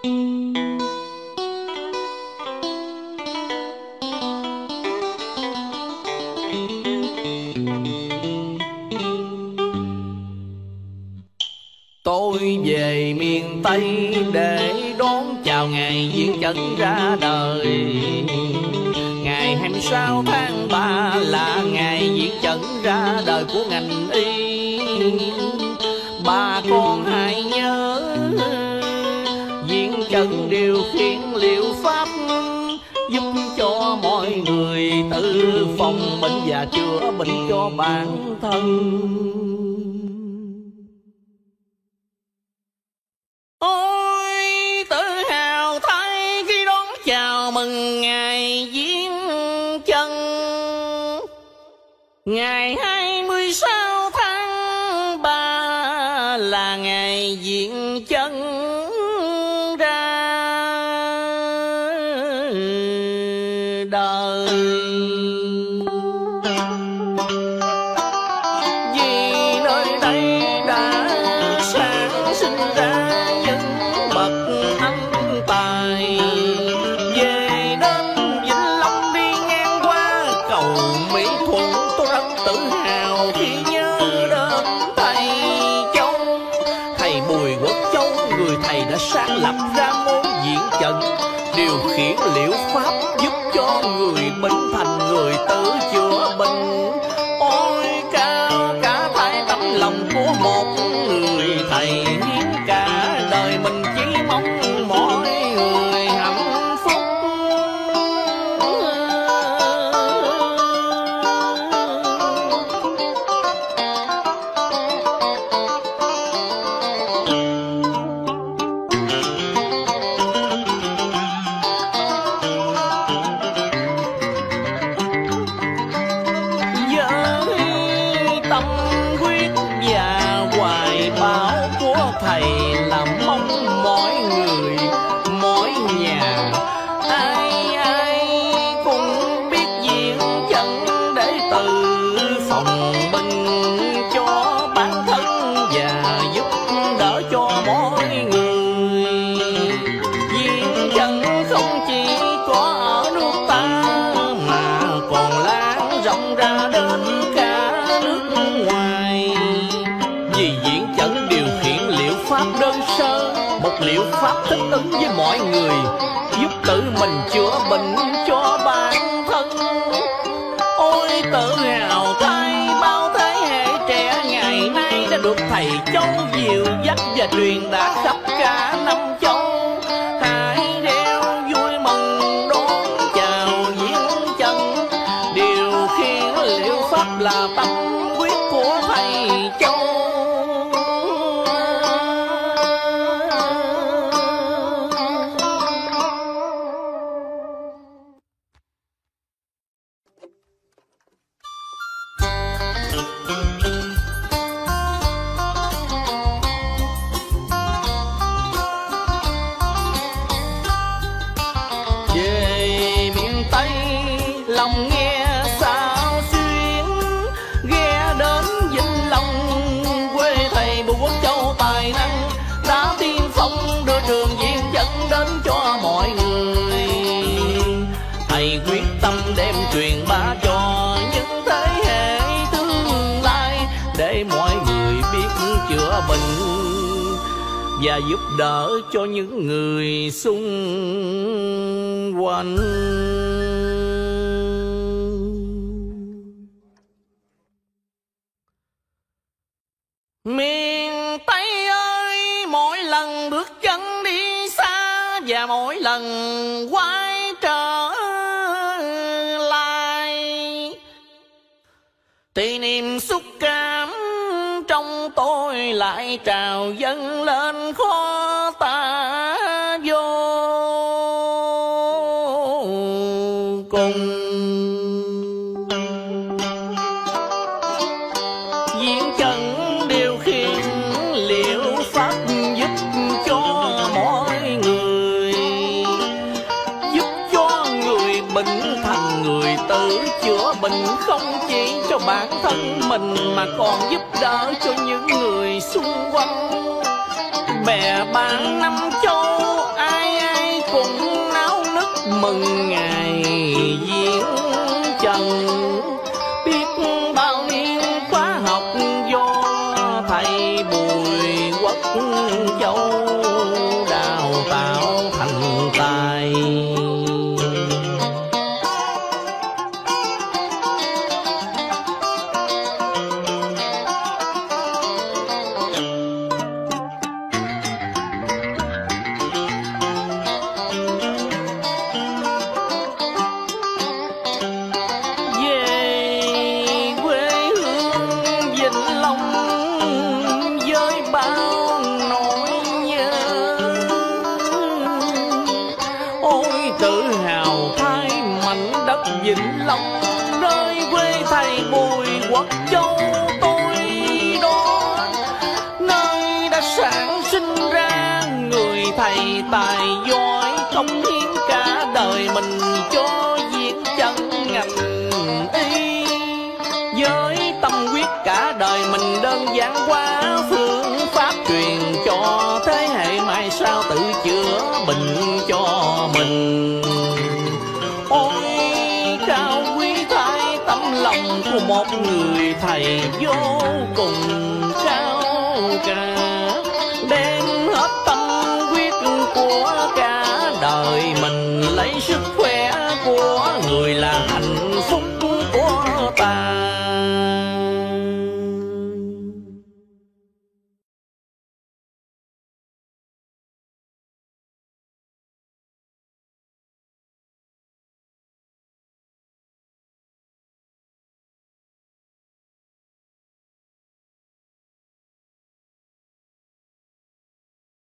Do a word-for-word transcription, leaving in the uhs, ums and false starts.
Tôi về miền Tây để đón chào ngày Diễn Chẩn ra đời. Ngày hai mươi sáu tháng ba là ngày Diễn Chẩn ra đời của ngành y. Bà con hãy nhớ, Diễn Chẩn điều khiển liệu pháp giúp cho mọi người tự phòng bệnh và chữa bệnh cho bản thân. Ôi tự hào thay khi đón chào mừng ngày Diễn Chẩn. Ngày hai mươi sáu tháng ba là ngày Diễn Chẩn ra đời. Vì nơi đây đã sản sinh ra sáng lập ra môn Diễn Chẩn, điều khiển liệu pháp giúp cho người bệnh thành người tự chữa bệnh. Ôi cao cả thái tấm lòng của một người thầy, hiến cả đời mình chỉ mong mọi người hạnh phúc. Thầy là mong mọi người, mỗi nhà ai ai cũng biết Diễn Chẩn để tự phòng bệnh cho bản thân và giúp đỡ cho mọi người. Diễn Chẩn không chỉ có ở nước ta mà còn lan rộng ra đến cả nước ngoài. Vì Diễn Chẩn điều khiển liệu pháp đơn sơ, một liệu pháp thích ứng với mọi người, giúp tự mình chữa bệnh cho bản thân. Ôi tự hào thay bao thế hệ trẻ ngày nay đã được thầy châu dìu dắt và truyền đạt khắp cả năm châu. Hãy reo vui mừng đón chào Diễn Chẩn, điều khiển liệu pháp là tâm huyết của thầy châu. Lòng nghe sao xuyến ghé đến Vĩnh Long, quê thầy Bùi Quốc Châu tài năng đã tiên phong đưa trường Diễn Chẩn đến cho mọi người. Thầy quyết tâm đem truyền bá cho những thế hệ tương lai để mọi người biết chữa bệnh và giúp đỡ cho những người xung quanh. Miền Tây ơi, mỗi lần bước chân đi xa và mỗi lần quay trở lại thì niềm xúc cảm trong tôi lại trào dâng lên khó tả vô cùng. Diễn Chẩn điều khiển liệu pháp giúp cho mọi người, giúp cho người bệnh thành người tự chữa bệnh, không chỉ cho bản thân mình mà còn giúp đỡ cho những người xung quanh. Bè bạn năm châu ai mừng ngày viếng trần. Biết bao niên khóa học do thầy Bùi Quốc Châu đào tạo thành tài. Vĩnh Long nơi quê thầy Bùi Quốc Châu tôi đó, nơi đã sản sinh ra người thầy tài giỏi, cống hiến cả đời mình cho việc chân ngành y. Với tâm huyết cả đời mình đơn giản hóa phương pháp truyền cho thế hệ mai sau tự chữa bệnh cho mình. Ôi cao quý thái tấm lòng của một người thầy vô cùng